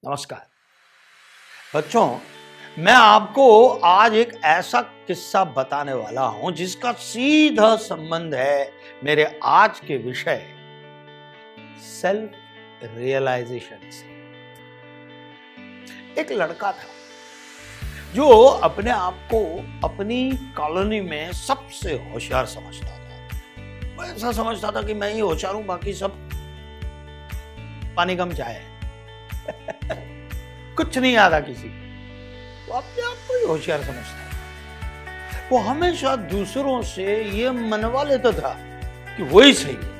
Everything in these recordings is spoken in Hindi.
नमस्कार बच्चों, मैं आपको आज एक ऐसा किस्सा बताने वाला हूं जिसका सीधा संबंध है मेरे आज के विषय सेल्फ रियलाइजेशन से। एक लड़का था जो अपने आप को अपनी कॉलोनी में सबसे होशियार समझता था। वो ऐसा समझता था कि मैं ही होशियार हूं, बाकी सब पानी कम चाय है। कुछ नहीं आता किसी को, तो अपने आप को ही होशियार समझता है। वो हमेशा दूसरों से ये मनवा लेता था कि वही सही है।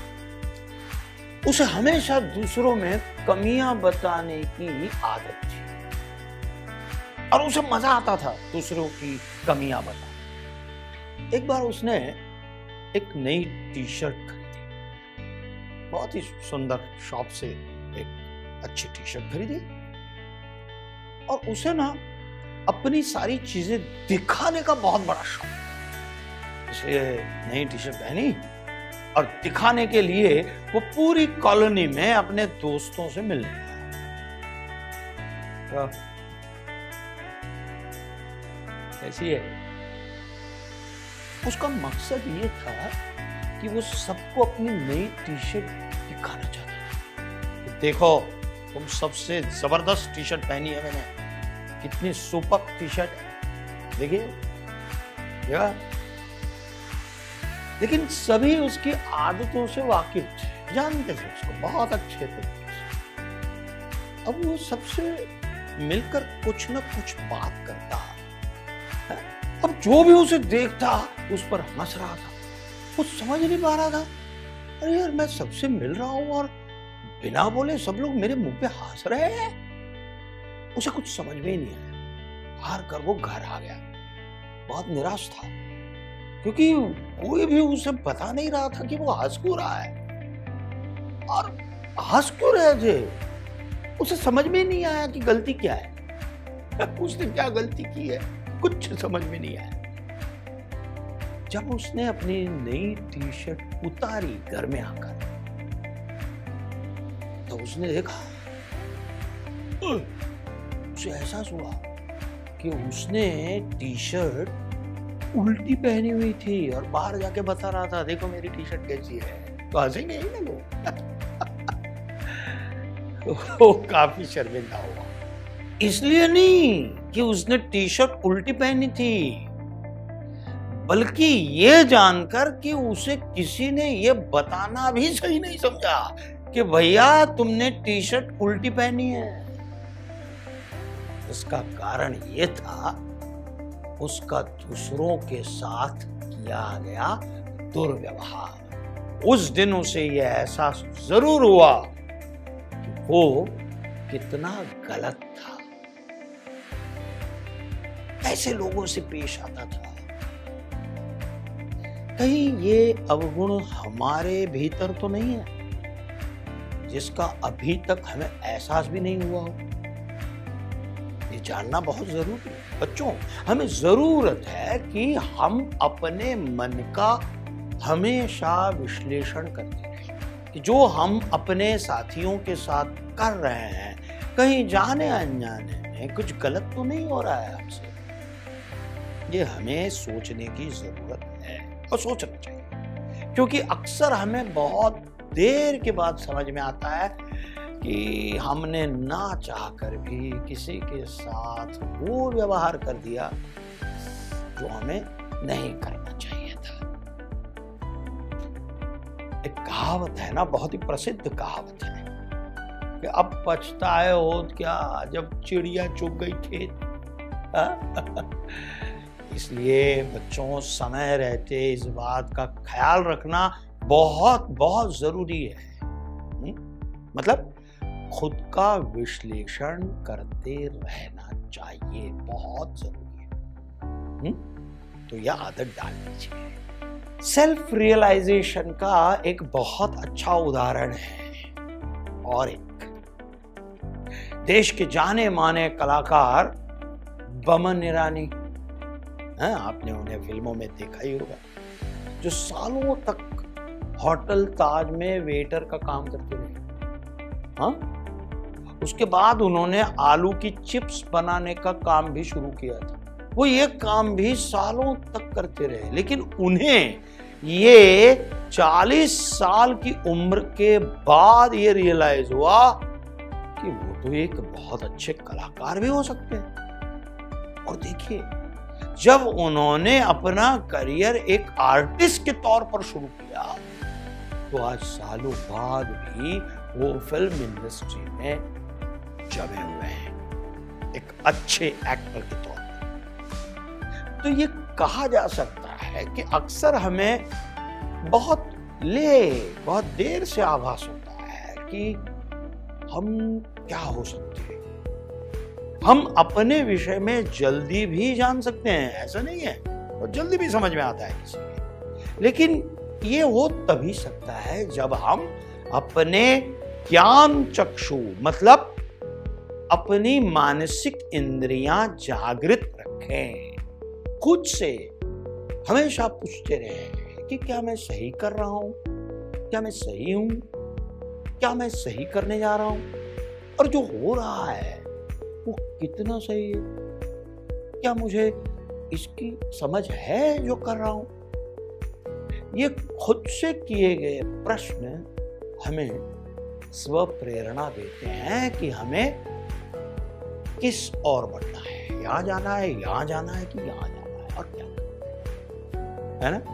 उसे हमेशा दूसरों में कमियां बताने की आदत थी और उसे मजा आता था दूसरों की कमियां बताने। एक बार उसने एक नई टी शर्ट खरीदी, बहुत ही सुंदर शॉप से एक अच्छी टी शर्ट खरीदी और उसे ना अपनी सारी चीजें दिखाने का बहुत बड़ा शौक। इसलिए नई टी शर्ट पहनी और दिखाने के लिए वो पूरी कॉलोनी में अपने दोस्तों से मिलने लगा। कैसी है? उसका मकसद ये था कि वो सबको अपनी नई टी शर्ट दिखाना चाहता था। देखो, तुम सबसे जबरदस्त टी शर्ट पहनी है मैंने, कितनी सुपर टी शर्ट है, देखिए। लेकिन सभी उसकी आदतों से वाकिफ थे, जानते थे उसको बहुत अच्छे तरीके से। अब वो सबसे मिलकर कुछ न कुछ बात करता है। अब जो भी उसे देखता उस पर हंस रहा था। कुछ समझ नहीं पा रहा था, अरे यार मैं सबसे मिल रहा हूं और बिना बोले सब लोग मेरे मुंह पे हंस रहे हैं। उसे कुछ समझ में ही नहीं आया। हार कर वो घर आ गया, बहुत निराश था क्योंकि कोई भी उसे बता नहीं रहा था कि वो हंस क्यों रहा है और हंस क्यों रहे थे। उसे समझ में नहीं आया कि गलती क्या है, उसने क्या गलती की है, कुछ समझ में नहीं आया। जब उसने अपनी नई टी शर्ट उतारी घर में आकर, तो उसने देखा, उसे एहसास हुआ कि उसने टी शर्ट उल्टी पहनी हुई थी और बाहर जाके बता रहा था, देखो मेरी टी शर्ट कैसी है। तो हंसेंगे ही ना लोग। वो काफी शर्मिंदा हुआ, इसलिए नहीं कि उसने टी शर्ट उल्टी पहनी थी, बल्कि ये जानकर कि उसे किसी ने ये बताना भी सही नहीं समझा कि भैया तुमने टी शर्ट उल्टी पहनी है। इसका कारण यह था उसका दूसरों के साथ किया गया दुर्व्यवहार। उस दिन उसे यह एहसास जरूर हुआ कि वो कितना गलत था, ऐसे लोगों से पेश आता था। कहीं ये अवगुण हमारे भीतर तो नहीं है जिसका अभी तक हमें एहसास भी नहीं हुआ हो? ये जानना बहुत जरूरी है बच्चों। हमें जरूरत है कि हम अपने मन का हमेशा विश्लेषण करते रहें कि जो हम अपने साथियों के साथ कर रहे हैं, कहीं जाने अनजाने में कुछ गलत तो नहीं हो रहा है हमसे। ये हमें सोचने की जरूरत है और सोचना चाहिए, क्योंकि अक्सर हमें बहुत देर के बाद समझ में आता है कि हमने ना चाहकर भी किसी के साथ वो व्यवहार कर दिया जो हमें नहीं करना चाहिए था। एक कहावत है ना, बहुत ही प्रसिद्ध कहावत है कि अब पछताए होत क्या जब चिड़िया चुग गई खेत। इसलिए बच्चों, समय रहते इस बात का ख्याल रखना बहुत बहुत जरूरी है। मतलब खुद का विश्लेषण करते रहना चाहिए, बहुत जरूरी है। तो यह आदत डालनी चाहिए। सेल्फ रियलाइजेशन का एक बहुत अच्छा उदाहरण है और एक देश के जाने माने कलाकार बमन ईरानी, आपने उन्हें फिल्मों में देखा ही होगा, जो सालों तक होटल ताज में वेटर का काम करते रहे। हाँ, उसके बाद उन्होंने आलू की चिप्स बनाने का काम भी शुरू किया था। वो ये काम भी सालों तक करते रहे, लेकिन उन्हें ये 40 साल की उम्र के बाद ये रियलाइज हुआ कि वो तो एक बहुत अच्छे कलाकार भी हो सकते हैं। और देखिए, जब उन्होंने अपना करियर एक आर्टिस्ट के तौर पर शुरू किया तो आज सालों बाद भी वो फिल्म इंडस्ट्री में जमे हुए हैं एक अच्छे एक्टर के तौर पर। तो ये कहा जा सकता है कि अक्सर हमें बहुत देर से आभास होता है कि हम क्या हो सकते हैं। हम अपने विषय में जल्दी भी जान सकते हैं, ऐसा नहीं है, और जल्दी भी समझ में आता है किसी के, लेकिन ये हो तभी सकता है जब हम अपने ज्ञान चक्षु मतलब अपनी मानसिक इंद्रियां जागृत रखें, खुद से हमेशा पूछते रहे कि क्या मैं सही कर रहा हूं, क्या मैं सही हूं, क्या मैं सही करने जा रहा हूं, और जो हो रहा है वो कितना सही है, क्या मुझे इसकी समझ है जो कर रहा हूं। ये खुद से किए गए प्रश्न हमें स्व प्रेरणा देते हैं कि हमें किस ओर बढ़ना है, यहां जाना है, यहां जाना है कि यहां जाना है, और क्या करना है ना।